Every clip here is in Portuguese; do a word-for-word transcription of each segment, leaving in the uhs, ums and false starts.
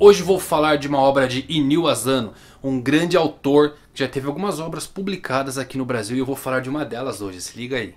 Hoje vou falar de uma obra de Inio Asano, um grande autor que já teve algumas obras publicadas aqui no Brasil, e eu vou falar de uma delas hoje, se liga aí.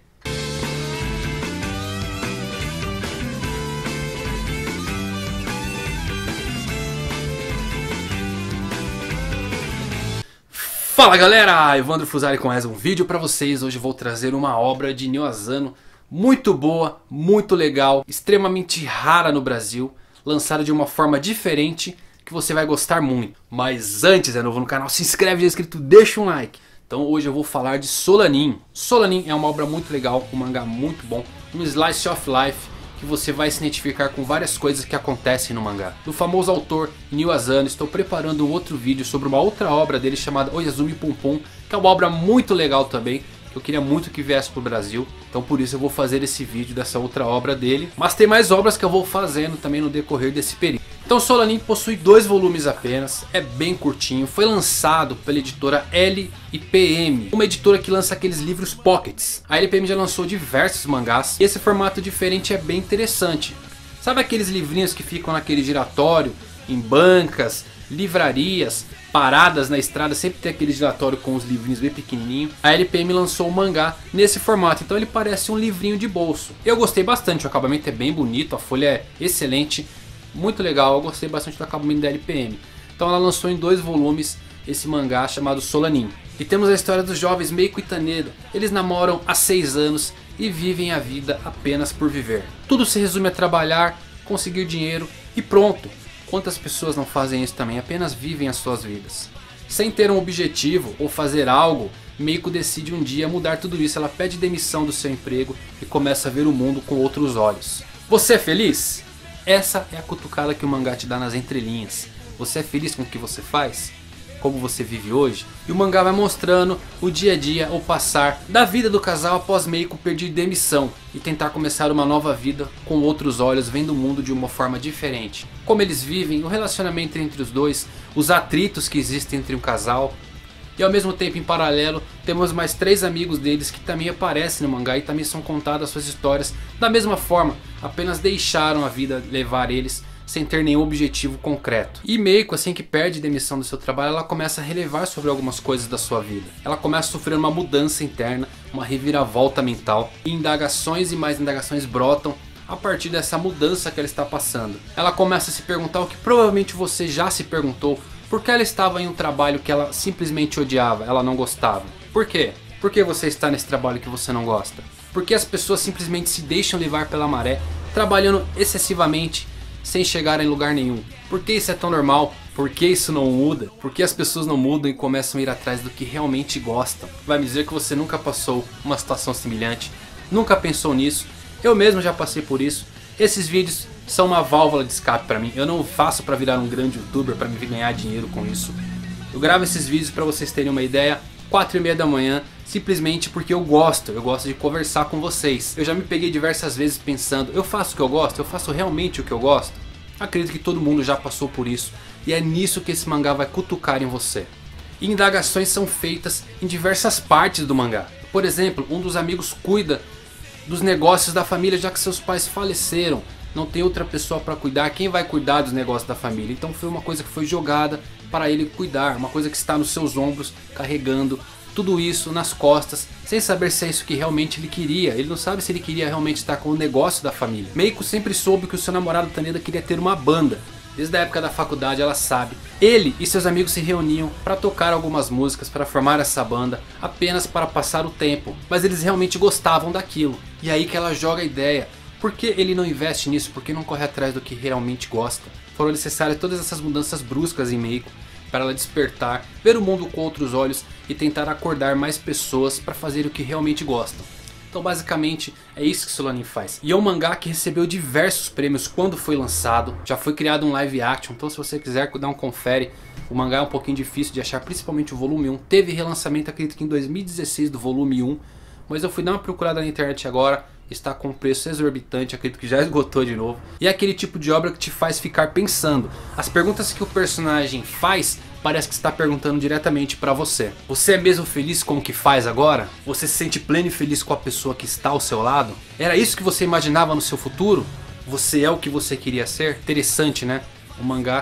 Fala galera, Evandro Fusari com mais um vídeo pra vocês. Hoje eu vou trazer uma obra de Inio Asano muito boa, muito legal, extremamente rara no Brasil, lançada de uma forma diferente que você vai gostar muito. Mas antes, é novo no canal, se inscreve, já é inscrito, deixa um like. Então hoje eu vou falar de Solanin. Solanin é uma obra muito legal, um mangá muito bom, um slice of life que você vai se identificar com várias coisas que acontecem no mangá. Do famoso autor Inio Asano, estou preparando um outro vídeo sobre uma outra obra dele chamada Oyazumi Pom Pom, que é uma obra muito legal também, que eu queria muito que viesse pro Brasil. Então por isso eu vou fazer esse vídeo dessa outra obra dele. Mas tem mais obras que eu vou fazendo também no decorrer desse período. Então Solanin possui dois volumes apenas, é bem curtinho, foi lançado pela editora L P M, uma editora que lança aqueles livros pockets. A L P M já lançou diversos mangás e esse formato diferente é bem interessante. Sabe aqueles livrinhos que ficam naquele giratório, em bancas, livrarias, paradas na estrada, sempre tem aquele giratório com os livrinhos bem pequenininho. A L P M lançou o mangá nesse formato, então ele parece um livrinho de bolso. Eu gostei bastante, o acabamento é bem bonito, a folha é excelente. Muito legal, eu gostei bastante do acabamento da L P M. Então ela lançou em dois volumes esse mangá chamado Solanin. E temos a história dos jovens Meiko e Taneda. Eles namoram há seis anos e vivem a vida apenas por viver. Tudo se resume a trabalhar, conseguir dinheiro e pronto. Quantas pessoas não fazem isso também, apenas vivem as suas vidas. Sem ter um objetivo ou fazer algo, Meiko decide um dia mudar tudo isso. Ela pede demissão do seu emprego e começa a ver o mundo com outros olhos. Você é feliz? Essa é a cutucada que o mangá te dá nas entrelinhas. Você é feliz com o que você faz? Como você vive hoje? E o mangá vai mostrando o dia a dia, o passar da vida do casal após Meiko pedir demissão e tentar começar uma nova vida com outros olhos, vendo o mundo de uma forma diferente. Como eles vivem, o relacionamento entre os dois, os atritos que existem entre um casal. E ao mesmo tempo, em paralelo, temos mais três amigos deles que também aparecem no mangá e também são contadas suas histórias da mesma forma. Apenas deixaram a vida levar eles sem ter nenhum objetivo concreto. E Meiko, assim que perde demissão do seu trabalho, ela começa a relevar sobre algumas coisas da sua vida. Ela começa a sofrer uma mudança interna, uma reviravolta mental. E indagações e mais indagações brotam a partir dessa mudança que ela está passando. Ela começa a se perguntar o que provavelmente você já se perguntou. Por que ela estava em um trabalho que ela simplesmente odiava, ela não gostava? Por quê? Por que você está nesse trabalho que você não gosta? Por que as pessoas simplesmente se deixam levar pela maré, trabalhando excessivamente, sem chegar em lugar nenhum? Por que isso é tão normal? Por que isso não muda? Por que as pessoas não mudam e começam a ir atrás do que realmente gostam? Vai me dizer que você nunca passou uma situação semelhante? Nunca pensou nisso? Eu mesmo já passei por isso. Esses vídeos são uma válvula de escape para mim. Eu não faço para virar um grande youtuber, para me ganhar dinheiro com isso. Eu gravo esses vídeos para vocês terem uma ideia, quatro e meia da manhã, simplesmente porque eu gosto. Eu gosto de conversar com vocês. Eu já me peguei diversas vezes pensando, eu faço o que eu gosto? Eu faço realmente o que eu gosto? Acredito que todo mundo já passou por isso. E é nisso que esse mangá vai cutucar em você. E indagações são feitas em diversas partes do mangá. Por exemplo, um dos amigos cuida dos negócios da família, já que seus pais faleceram. Não tem outra pessoa para cuidar, quem vai cuidar dos negócios da família? Então foi uma coisa que foi jogada para ele cuidar, uma coisa que está nos seus ombros, carregando tudo isso nas costas, sem saber se é isso que realmente ele queria. Ele não sabe se ele queria realmente estar com o negócio da família. Meiko sempre soube que o seu namorado Taneda queria ter uma banda. Desde a época da faculdade ela sabe. Ele e seus amigos se reuniam para tocar algumas músicas, para formar essa banda, apenas para passar o tempo. Mas eles realmente gostavam daquilo. E aí que ela joga a ideia. Por que ele não investe nisso? Por que não corre atrás do que realmente gosta? Foram necessárias todas essas mudanças bruscas em Meiko para ela despertar, ver o mundo com outros olhos e tentar acordar mais pessoas para fazer o que realmente gostam. Então basicamente é isso que Solanin faz. E é um mangá que recebeu diversos prêmios quando foi lançado. Já foi criado um live action, então se você quiser dar um confere. O mangá é um pouquinho difícil de achar, principalmente o volume um. Teve relançamento, acredito que em dois mil e dezesseis, do volume um. Mas eu fui dar uma procurada na internet agora. Está com um preço exorbitante, acredito que já esgotou de novo. E é aquele tipo de obra que te faz ficar pensando. As perguntas que o personagem faz, parece que está perguntando diretamente para você. Você é mesmo feliz com o que faz agora? Você se sente pleno e feliz com a pessoa que está ao seu lado? Era isso que você imaginava no seu futuro? Você é o que você queria ser? Interessante, né? Um mangá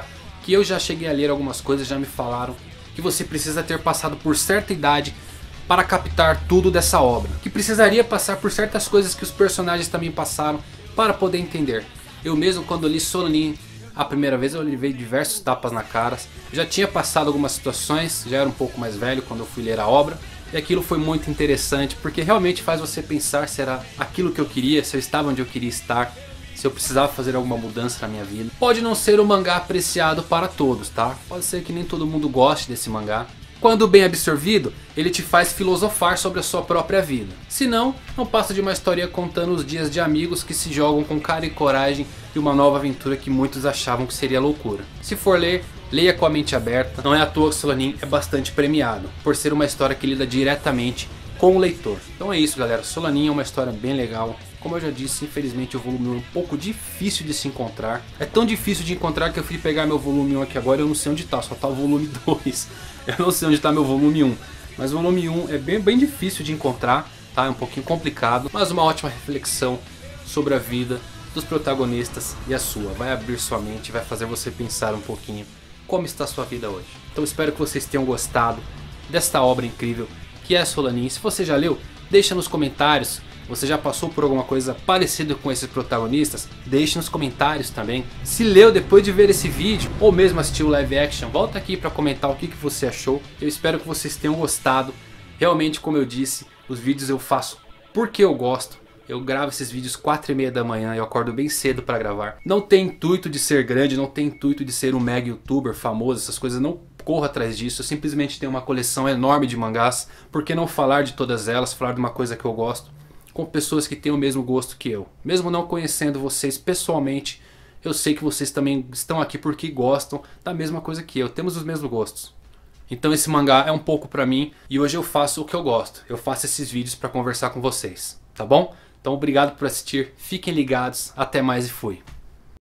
que eu já cheguei a ler algumas coisas, já me falaram que você precisa ter passado por certa idade para captar tudo dessa obra, que precisaria passar por certas coisas que os personagens também passaram para poder entender. Eu mesmo, quando li Solanin a primeira vez, eu levei diversos tapas na cara, já tinha passado algumas situações, já era um pouco mais velho quando eu fui ler a obra, e aquilo foi muito interessante, porque realmente faz você pensar se era aquilo que eu queria, se eu estava onde eu queria estar, se eu precisava fazer alguma mudança na minha vida. Pode não ser um mangá apreciado para todos, tá? Pode ser que nem todo mundo goste desse mangá. Quando bem absorvido, ele te faz filosofar sobre a sua própria vida. Se não, não passa de uma história contando os dias de amigos que se jogam com cara e coragem de uma nova aventura que muitos achavam que seria loucura. Se for ler, leia com a mente aberta. Não é à toa que Solanin é bastante premiado, por ser uma história que lida diretamente com o leitor. Então é isso, galera. Solanin é uma história bem legal. Como eu já disse, infelizmente o volume um é um pouco difícil de se encontrar. É tão difícil de encontrar que eu fui pegar meu volume um aqui agora e eu não sei onde está, só está o volume dois. Eu não sei onde está meu volume um. Mas o volume um é bem, bem difícil de encontrar, tá? É um pouquinho complicado, mas uma ótima reflexão sobre a vida dos protagonistas e a sua. Vai abrir sua mente, vai fazer você pensar um pouquinho como está a sua vida hoje. Então espero que vocês tenham gostado desta obra incrível que é Solanin. Se você já leu, deixa nos comentários. Você já passou por alguma coisa parecida com esses protagonistas? Deixe nos comentários também. Se leu depois de ver esse vídeo, ou mesmo assistiu o live action, volta aqui para comentar o que, que você achou. Eu espero que vocês tenham gostado. Realmente, como eu disse, os vídeos eu faço porque eu gosto. Eu gravo esses vídeos quatro e meia da manhã, eu acordo bem cedo para gravar. Não tem intuito de ser grande, não tem intuito de ser um mega youtuber famoso, essas coisas, não corro atrás disso. Eu simplesmente tenho uma coleção enorme de mangás. Por que não falar de todas elas, falar de uma coisa que eu gosto, com pessoas que têm o mesmo gosto que eu. Mesmo não conhecendo vocês pessoalmente, eu sei que vocês também estão aqui porque gostam da mesma coisa que eu. Temos os mesmos gostos. Então esse mangá é um pouco pra mim e hoje eu faço o que eu gosto. Eu faço esses vídeos pra conversar com vocês, tá bom? Então obrigado por assistir, fiquem ligados, até mais e fui.